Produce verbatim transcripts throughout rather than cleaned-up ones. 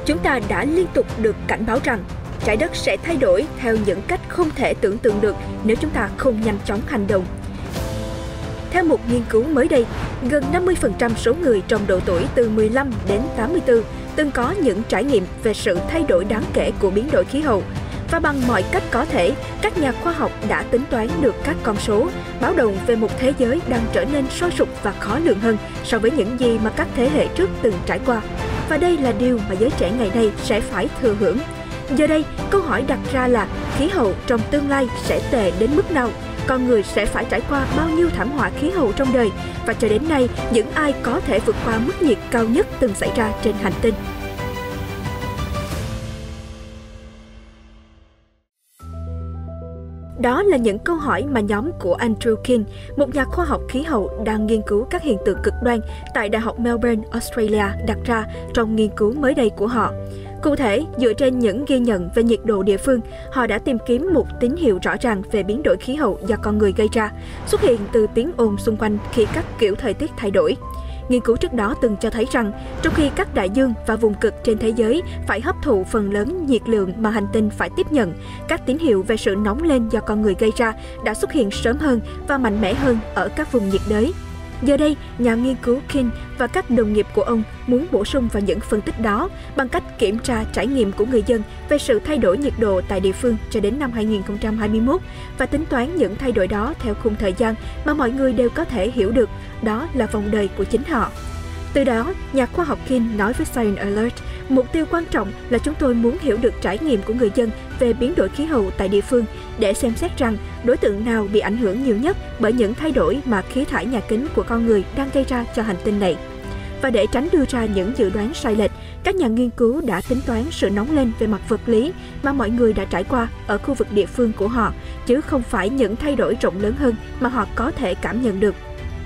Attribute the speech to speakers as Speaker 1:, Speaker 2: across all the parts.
Speaker 1: Chúng ta đã liên tục được cảnh báo rằng trái đất sẽ thay đổi theo những cách không thể tưởng tượng được nếu chúng ta không nhanh chóng hành động. Theo một nghiên cứu mới đây, gần năm mươi phần trăm số người trong độ tuổi từ mười lăm đến tám mươi tư từng có những trải nghiệm về sự thay đổi đáng kể của biến đổi khí hậu. Và bằng mọi cách có thể, các nhà khoa học đã tính toán được các con số, báo động về một thế giới đang trở nên sôi sục và khó lường hơn so với những gì mà các thế hệ trước từng trải qua. Và đây là điều mà giới trẻ ngày nay sẽ phải thừa hưởng. Giờ đây, câu hỏi đặt ra là khí hậu trong tương lai sẽ tệ đến mức nào? Con người sẽ phải trải qua bao nhiêu thảm họa khí hậu trong đời? Và cho đến nay, những ai có thể vượt qua mức nhiệt cao nhất từng xảy ra trên hành tinh? Đó là những câu hỏi mà nhóm của Andrew King, một nhà khoa học khí hậu đang nghiên cứu các hiện tượng cực đoan tại Đại học Melbourne, Australia, đặt ra trong nghiên cứu mới đây của họ. Cụ thể, dựa trên những ghi nhận về nhiệt độ địa phương, họ đã tìm kiếm một tín hiệu rõ ràng về biến đổi khí hậu do con người gây ra, xuất hiện từ tiếng ồn xung quanh khi các kiểu thời tiết thay đổi. Nghiên cứu trước đó từng cho thấy rằng, trong khi các đại dương và vùng cực trên thế giới phải hấp thụ phần lớn nhiệt lượng mà hành tinh phải tiếp nhận, các tín hiệu về sự nóng lên do con người gây ra đã xuất hiện sớm hơn và mạnh mẽ hơn ở các vùng nhiệt đới. Giờ đây, nhà nghiên cứu King và các đồng nghiệp của ông muốn bổ sung vào những phân tích đó bằng cách kiểm tra trải nghiệm của người dân về sự thay đổi nhiệt độ tại địa phương cho đến năm hai nghìn không trăm hai mươi mốt và tính toán những thay đổi đó theo khung thời gian mà mọi người đều có thể hiểu được, đó là vòng đời của chính họ. Từ đó, nhà khoa học King nói với Science Alert, mục tiêu quan trọng là chúng tôi muốn hiểu được trải nghiệm của người dân về biến đổi khí hậu tại địa phương để xem xét rằng đối tượng nào bị ảnh hưởng nhiều nhất bởi những thay đổi mà khí thải nhà kính của con người đang gây ra cho hành tinh này. Và để tránh đưa ra những dự đoán sai lệch, các nhà nghiên cứu đã tính toán sự nóng lên về mặt vật lý mà mọi người đã trải qua ở khu vực địa phương của họ, chứ không phải những thay đổi rộng lớn hơn mà họ có thể cảm nhận được.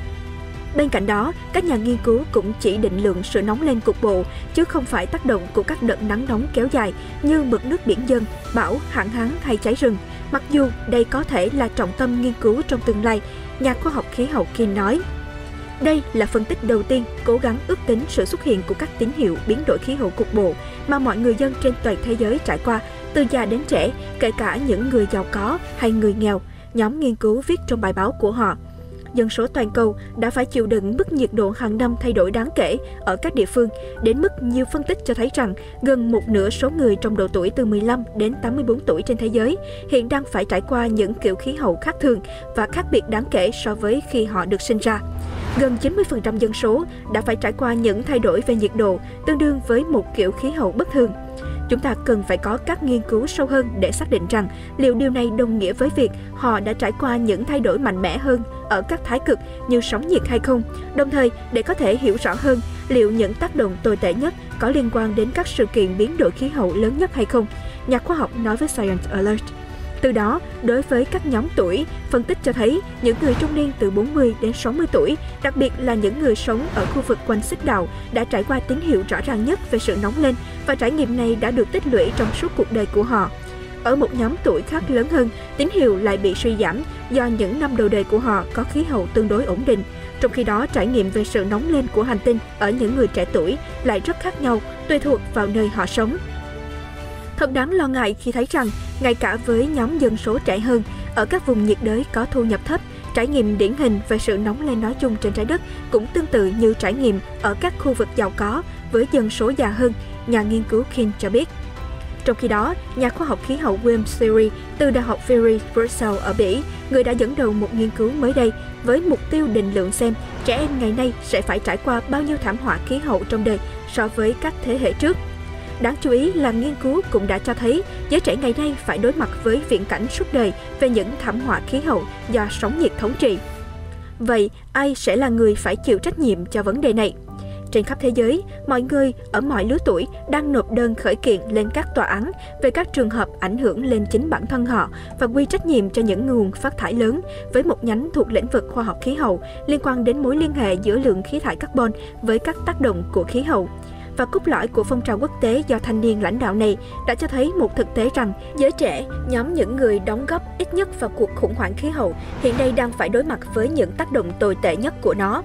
Speaker 1: Bên cạnh đó, các nhà nghiên cứu cũng chỉ định lượng sự nóng lên cục bộ, chứ không phải tác động của các đợt nắng nóng kéo dài như mực nước biển dâng, bão, hạn hán hay cháy rừng. Mặc dù đây có thể là trọng tâm nghiên cứu trong tương lai, nhà khoa học khí hậu King nói. Đây là phân tích đầu tiên cố gắng ước tính sự xuất hiện của các tín hiệu biến đổi khí hậu cục bộ mà mọi người dân trên toàn thế giới trải qua, từ già đến trẻ, kể cả những người giàu có hay người nghèo, nhóm nghiên cứu viết trong bài báo của họ. Dân số toàn cầu đã phải chịu đựng mức nhiệt độ hàng năm thay đổi đáng kể ở các địa phương, đến mức nhiều phân tích cho thấy rằng gần một nửa số người trong độ tuổi từ mười lăm đến tám mươi tư tuổi trên thế giới hiện đang phải trải qua những kiểu khí hậu khác thường và khác biệt đáng kể so với khi họ được sinh ra. Gần chín mươi phần trăm dân số đã phải trải qua những thay đổi về nhiệt độ tương đương với một kiểu khí hậu bất thường. Chúng ta cần phải có các nghiên cứu sâu hơn để xác định rằng liệu điều này đồng nghĩa với việc họ đã trải qua những thay đổi mạnh mẽ hơn ở các thái cực như sóng nhiệt hay không, đồng thời để có thể hiểu rõ hơn liệu những tác động tồi tệ nhất có liên quan đến các sự kiện biến đổi khí hậu lớn nhất hay không, nhà khoa học nói với Science Alert. Từ đó, đối với các nhóm tuổi, phân tích cho thấy những người trung niên từ bốn mươi đến sáu mươi tuổi, đặc biệt là những người sống ở khu vực quanh xích đạo, đã trải qua tín hiệu rõ ràng nhất về sự nóng lên và trải nghiệm này đã được tích lũy trong suốt cuộc đời của họ. Ở một nhóm tuổi khác lớn hơn, tín hiệu lại bị suy giảm do những năm đầu đời của họ có khí hậu tương đối ổn định. Trong khi đó, trải nghiệm về sự nóng lên của hành tinh ở những người trẻ tuổi lại rất khác nhau, tùy thuộc vào nơi họ sống. Thật đáng lo ngại khi thấy rằng, ngay cả với nhóm dân số trẻ hơn, ở các vùng nhiệt đới có thu nhập thấp, trải nghiệm điển hình về sự nóng lên nói chung trên trái đất cũng tương tự như trải nghiệm ở các khu vực giàu có với dân số già hơn, nhà nghiên cứu King cho biết. Trong khi đó, nhà khoa học khí hậu William Siri từ Đại học Vary Brussels ở Bỉ, người đã dẫn đầu một nghiên cứu mới đây với mục tiêu định lượng xem trẻ em ngày nay sẽ phải trải qua bao nhiêu thảm họa khí hậu trong đời so với các thế hệ trước. Đáng chú ý là nghiên cứu cũng đã cho thấy giới trẻ ngày nay phải đối mặt với viễn cảnh suốt đời về những thảm họa khí hậu do sóng nhiệt thống trị. Vậy, ai sẽ là người phải chịu trách nhiệm cho vấn đề này? Trên khắp thế giới, mọi người ở mọi lứa tuổi đang nộp đơn khởi kiện lên các tòa án về các trường hợp ảnh hưởng lên chính bản thân họ và quy trách nhiệm cho những nguồn phát thải lớn với một nhánh thuộc lĩnh vực khoa học khí hậu liên quan đến mối liên hệ giữa lượng khí thải carbon với các tác động của khí hậu. Và cốt lõi của phong trào quốc tế do thanh niên lãnh đạo này đã cho thấy một thực tế rằng giới trẻ, nhóm những người đóng góp ít nhất vào cuộc khủng hoảng khí hậu, hiện nay đang phải đối mặt với những tác động tồi tệ nhất của nó.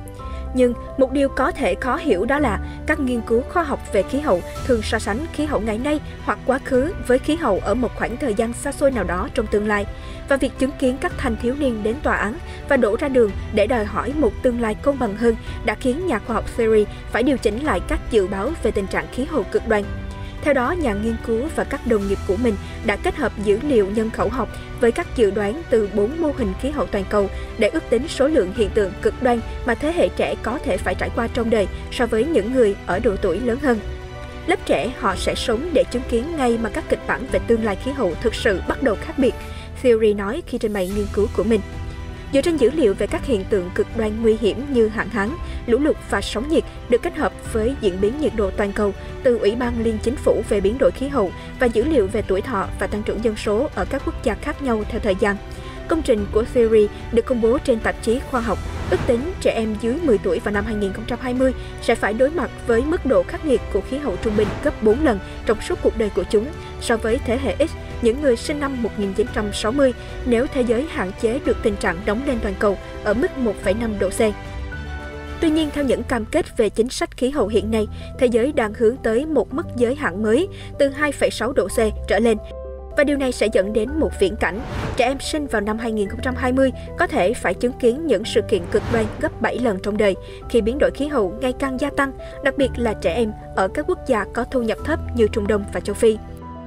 Speaker 1: Nhưng một điều có thể khó hiểu đó là các nghiên cứu khoa học về khí hậu thường so sánh khí hậu ngày nay hoặc quá khứ với khí hậu ở một khoảng thời gian xa xôi nào đó trong tương lai. Và việc chứng kiến các thanh thiếu niên đến tòa án và đổ ra đường để đòi hỏi một tương lai công bằng hơn đã khiến nhà khoa học Theory phải điều chỉnh lại các dự báo về tình trạng khí hậu cực đoan. Theo đó, nhà nghiên cứu và các đồng nghiệp của mình đã kết hợp dữ liệu nhân khẩu học với các dự đoán từ bốn mô hình khí hậu toàn cầu để ước tính số lượng hiện tượng cực đoan mà thế hệ trẻ có thể phải trải qua trong đời so với những người ở độ tuổi lớn hơn. Lớp trẻ họ sẽ sống để chứng kiến ngay mà các kịch bản về tương lai khí hậu thực sự bắt đầu khác biệt, Theory nói khi trình bày nghiên cứu của mình. Dựa trên dữ liệu về các hiện tượng cực đoan nguy hiểm như hạn hán, lũ lụt và sóng nhiệt được kết hợp với diễn biến nhiệt độ toàn cầu từ Ủy ban Liên Chính phủ về biến đổi khí hậu và dữ liệu về tuổi thọ và tăng trưởng dân số ở các quốc gia khác nhau theo thời gian. Công trình của Theory được công bố trên tạp chí khoa học ước tính trẻ em dưới mười tuổi vào năm hai nghìn không trăm hai mươi sẽ phải đối mặt với mức độ khắc nghiệt của khí hậu trung bình gấp bốn lần trong suốt cuộc đời của chúng so với thế hệ X, những người sinh năm một nghìn chín trăm sáu mươi, nếu thế giới hạn chế được tình trạng nóng lên toàn cầu ở mức một phẩy năm độ C. Tuy nhiên, theo những cam kết về chính sách khí hậu hiện nay, thế giới đang hướng tới một mức giới hạn mới từ hai phẩy sáu độ C trở lên. Và điều này sẽ dẫn đến một viễn cảnh, trẻ em sinh vào năm hai nghìn không trăm hai mươi có thể phải chứng kiến những sự kiện cực đoan gấp bảy lần trong đời khi biến đổi khí hậu ngày càng gia tăng, đặc biệt là trẻ em ở các quốc gia có thu nhập thấp như Trung Đông và châu Phi.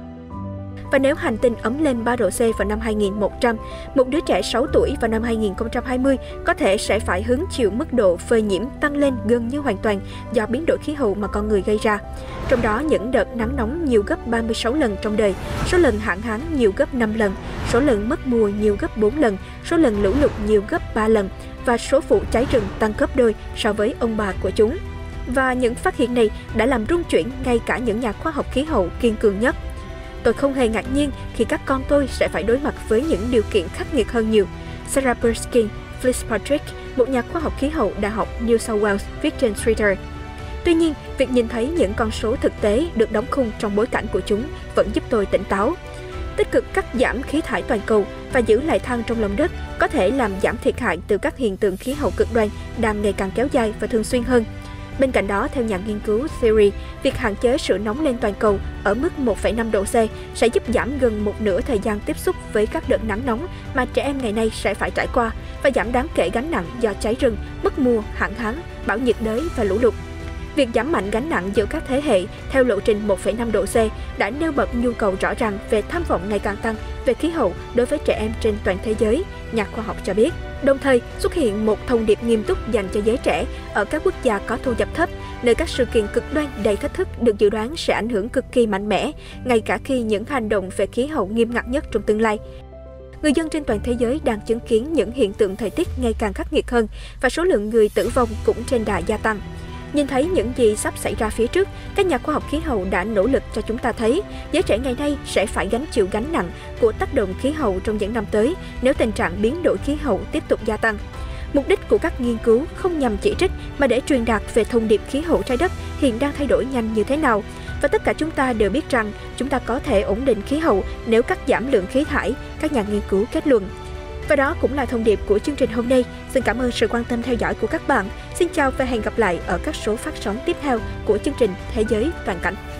Speaker 1: Và nếu hành tinh ấm lên ba độ C vào năm hai nghìn một trăm, một đứa trẻ sáu tuổi vào năm hai nghìn không trăm hai mươi có thể sẽ phải hứng chịu mức độ phơi nhiễm tăng lên gần như hoàn toàn do biến đổi khí hậu mà con người gây ra. Trong đó, những đợt nắng nóng nhiều gấp ba mươi sáu lần trong đời, số lần hạn hán nhiều gấp năm lần, số lần mất mùa nhiều gấp bốn lần, số lần lũ lụt nhiều gấp ba lần và số vụ cháy rừng tăng gấp đôi so với ông bà của chúng. Và những phát hiện này đã làm rung chuyển ngay cả những nhà khoa học khí hậu kiên cường nhất. Tôi không hề ngạc nhiên khi các con tôi sẽ phải đối mặt với những điều kiện khắc nghiệt hơn nhiều, Sarah Burskin Fitzpatrick, một nhà khoa học khí hậu Đại học New South Wales, viết trên Twitter. Tuy nhiên, việc nhìn thấy những con số thực tế được đóng khung trong bối cảnh của chúng vẫn giúp tôi tỉnh táo. Tích cực cắt giảm khí thải toàn cầu và giữ lại than trong lòng đất có thể làm giảm thiệt hại từ các hiện tượng khí hậu cực đoan đang ngày càng kéo dài và thường xuyên hơn. Bên cạnh đó, theo nhà nghiên cứu Theory, việc hạn chế sự nóng lên toàn cầu ở mức một phẩy năm độ C sẽ giúp giảm gần một nửa thời gian tiếp xúc với các đợt nắng nóng mà trẻ em ngày nay sẽ phải trải qua và giảm đáng kể gánh nặng do cháy rừng, mất mùa, hạn hán, bão nhiệt đới và lũ lụt. Việc giảm mạnh gánh nặng giữa các thế hệ theo lộ trình một phẩy năm độ C đã nêu bật nhu cầu rõ ràng về tham vọng ngày càng tăng về khí hậu đối với trẻ em trên toàn thế giới, nhà khoa học cho biết. Đồng thời, xuất hiện một thông điệp nghiêm túc dành cho giới trẻ ở các quốc gia có thu nhập thấp, nơi các sự kiện cực đoan đầy thách thức được dự đoán sẽ ảnh hưởng cực kỳ mạnh mẽ, ngay cả khi những hành động về khí hậu nghiêm ngặt nhất trong tương lai. Người dân trên toàn thế giới đang chứng kiến những hiện tượng thời tiết ngày càng khắc nghiệt hơn và số lượng người tử vong cũng trên đà gia tăng. Nhìn thấy những gì sắp xảy ra phía trước, các nhà khoa học khí hậu đã nỗ lực cho chúng ta thấy giới trẻ ngày nay sẽ phải gánh chịu gánh nặng của tác động khí hậu trong những năm tới nếu tình trạng biến đổi khí hậu tiếp tục gia tăng. Mục đích của các nghiên cứu không nhằm chỉ trích mà để truyền đạt về thông điệp khí hậu trái đất hiện đang thay đổi nhanh như thế nào. Và tất cả chúng ta đều biết rằng chúng ta có thể ổn định khí hậu nếu cắt giảm lượng khí thải, các nhà nghiên cứu kết luận. Và đó cũng là thông điệp của chương trình hôm nay. Xin cảm ơn sự quan tâm theo dõi của các bạn. Xin chào và hẹn gặp lại ở các số phát sóng tiếp theo của chương trình Thế giới toàn cảnh.